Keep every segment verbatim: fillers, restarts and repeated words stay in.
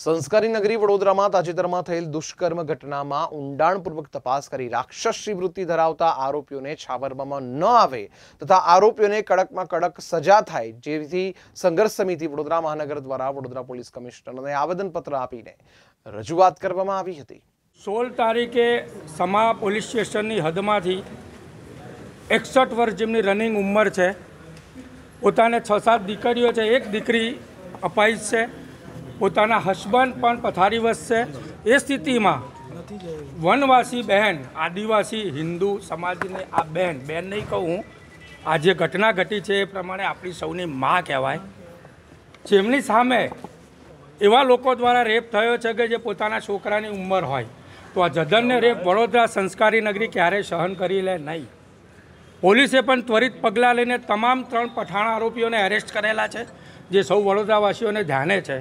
સંસ્કારી નગરી વડોદરામાં તાજેતરમાં થયેલ દુષ્કર્મ ઘટનામાં ઊંડાણપૂર્વક તપાસ કરી રાક્ષસી વૃત્તિ ધરાવતા આરોપીઓને છાવરવામાં ન આવે તથા આરોપીઓને કડકમાં કડક સજા થાય જેથી સંઘર્ષ સમિતિ વડોદરા મહાનગર દ્વારા વડોદરા પોલીસ કમિશનરને આવેદનપત્ર આપીને રજૂઆત કરવામાં આવી હતી। સોળ તારીખે સમા પોલીસ સ્ટેશનની હદમાંથી એકસઠ વર્ષ જેમની રનિંગ ઉંમર છે, પોતાને છ સાત દીકરીઓ છે, એક દીકરી અપાઈશ છે, પોતાના હસબન્ડ પણ પથારીવશ છે। એ સ્થિતિમાં વનવાસી બહેન, આદિવાસી હિન્દુ સમાજની આ બહેન બહેન નહીં કહું હું, આ જે ઘટના ઘટી છે એ પ્રમાણે આપણી સૌની મા કહેવાય, જેમની સામે એવા લોકો દ્વારા રેપ થયો છે કે જે પોતાના છોકરાની ઉંમર હોય, તો આ જધન્ય રેપ વડોદરા સંસ્કારી નગરી ક્યારેય સહન કરી લે નહીં। પોલીસે પણ ત્વરિત પગલાં લઈને તમામ ત્રણ પઠાણ આરોપીઓને એરેસ્ટ કરેલા છે, જે સૌ વડોદરાવાસીઓને ધ્યાને છે।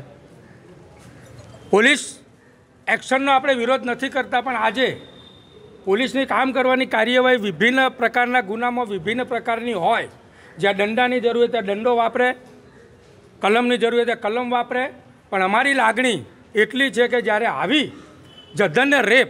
પોલીસ એક્શનનો આપણે વિરોધ નથી કરતા, પણ આજે પોલીસની કામ કરવાની કાર્યવાહી વિભિન્ન પ્રકારના ગુનામાં વિભિન્ન પ્રકારની હોય, જ્યાં દંડાની જરૂર હોય ત્યાં દંડો વાપરે, કલમની જરૂર હોય ત્યાં કલમ વાપરે, પણ અમારી લાગણી એટલી છે કે જ્યારે આવી જધન્ય રેપ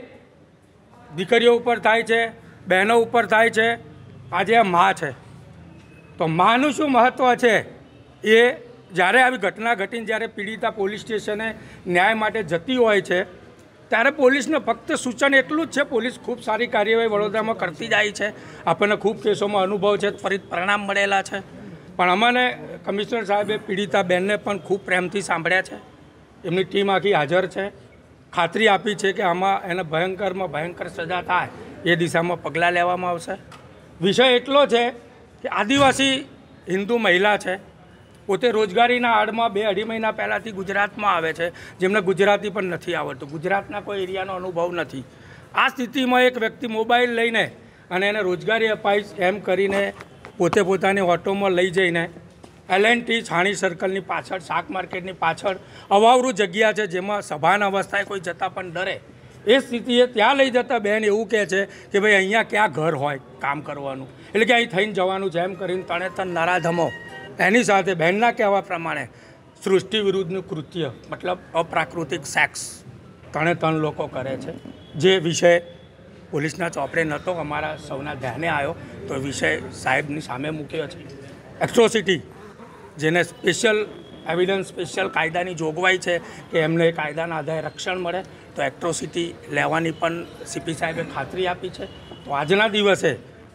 દીકરીઓ ઉપર થાય છે, બહેનો ઉપર થાય છે, આજે આ મા છે, તો માનું શું મહત્ત્વ છે એ જ્યારે આવી ઘટના ઘટીને જ્યારે પીડિતા પોલીસ સ્ટેશને ન્યાય માટે જતી હોય છે ત્યારે પોલીસને ફક્ત સૂચન એટલું જ છે, પોલીસ ખૂબ સારી કાર્યવાહી વડોદરામાં કરતી જાય છે, આપણને ખૂબ કેસોમાં અનુભવ છે, ત્વરિત પરિણામ મળેલા છે, પણ અમને કમિશનર સાહેબે પીડિતા બહેનને પણ ખૂબ પ્રેમથી સાંભળ્યા છે, એમની ટીમ આખી હાજર છે, ખાતરી આપી છે કે આમાં એને ભયંકરમાં ભયંકર સજા થાય એ દિશામાં પગલાં લેવામાં આવશે। વિષય એટલો છે કે આદિવાસી હિન્દુ મહિલા છે, પોતે રોજગારીના આડમાં બે અઢી મહિના પહેલાંથી ગુજરાતમાં આવે છે, જેમને ગુજરાતી પણ નથી આવડતું, ગુજરાતના કોઈ એરિયાનો અનુભવ નથી। આ સ્થિતિમાં એક વ્યક્તિ મોબાઈલ લઈને અને એને રોજગારી અપાઈશ એમ કરીને પોતે પોતાની ઓટોમાં લઈ જઈને એલ એન્ડ ટી છાણી સર્કલની પાછળ, શાક માર્કેટની પાછળ અવાવરું જગ્યા છે, જેમાં સભાન અવસ્થાએ કોઈ જતાં પણ ડરે, એ સ્થિતિએ ત્યાં લઈ જતા બહેન એવું કહે છે કે ભાઈ અહીંયા ક્યાં ઘર હોય કામ કરવાનું, એટલે કે અહીં થઈને જવાનું છે, એમ કરીને તણે તણ નરાધમો એની સાથે બહેનના કહેવા પ્રમાણે સૃષ્ટિ વિરુદ્ધનું કૃત્ય, મતલબ અપ્રાકૃતિક સેક્સ ત્રણે ત્રણ લોકો કરે છે, જે વિષય પોલીસના ચોપડે નહોતો, અમારા સૌના ધ્યાને આવ્યો, તો વિષય સાહેબની સામે મૂક્યો છે। એટ્રોસિટી, જેને સ્પેશિયલ એવિડન્સ, સ્પેશિયલ કાયદાની જોગવાઈ છે કે એમને કાયદાના આધારે રક્ષણ મળે, તો એટ્રોસિટી લેવાની પણ સીપી સાહેબે ખાતરી આપી છે। તો આજના દિવસે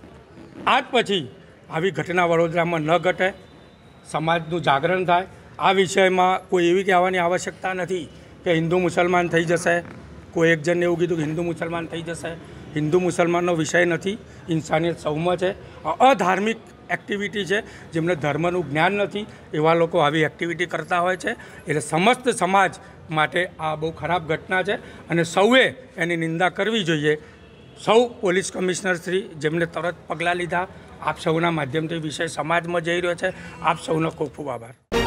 આજ પછી આવી ઘટના વડોદરામાં ન ઘટે, સમાજનું જાગરણ થાય। આ વિષયમાં કોઈ એવી કહેવાની આવશ્યકતા નથી કે હિન્દુ મુસલમાન થઈ જશે, કોઈ એક જણને એવું કીધું કે હિન્દુ મુસલમાન થઈ જશે, હિન્દુ મુસલમાનનો વિષય નથી, ઇન્સાનિયત સૌમાં છે। અધાર્મિક એક્ટિવિટી છે, જેમને ધર્મનું જ્ઞાન નથી એવા લોકો આવી એક્ટિવિટી કરતા હોય છે, એટલે સમસ્ત સમાજ માટે આ બહુ ખરાબ ઘટના છે અને સૌએ એની નિંદા કરવી જોઈએ। સૌ પોલીસ કમિશનર શ્રી જેમને તરત પગલાં લીધા, આપ સૌના માધ્યમથી વિષય સમાજમાં જઈ રહ્યો છે, આપ સૌનો ખૂબ ખૂબ આભાર।